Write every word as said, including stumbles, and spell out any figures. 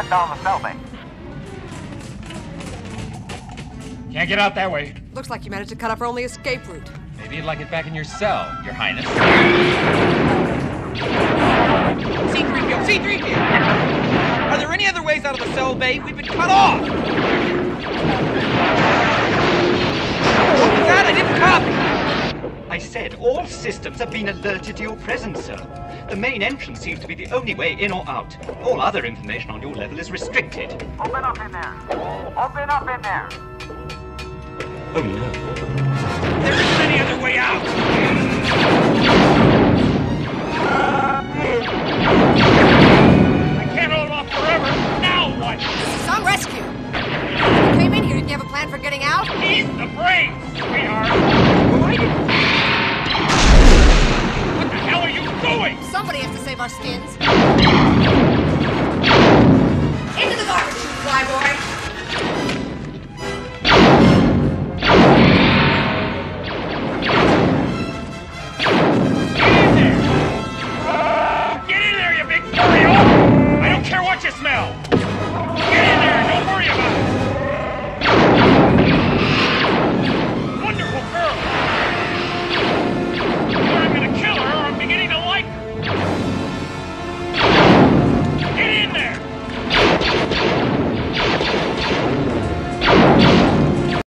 down the cell bay. Can't get out that way. Looks like you managed to cut off our only escape route. Maybe you'd like it back in your cell, Your Highness. C three P O! C three P O! Are there any other ways out of the cell bay? We've been cut off! What was that? I didn't copy! I said all systems have been alerted to your presence, sir. The main entrance seems to be the only way in or out. All other information on your level is restricted. Open up in there. Open up in there. Oh no. There isn't any other way out! I can't hold off forever. Now what? This is some rescue. When you came in here, didn't you have a plan for getting out? He's the brains, sweetheart. What? What the hell are you doing? Somebody has to save our skins.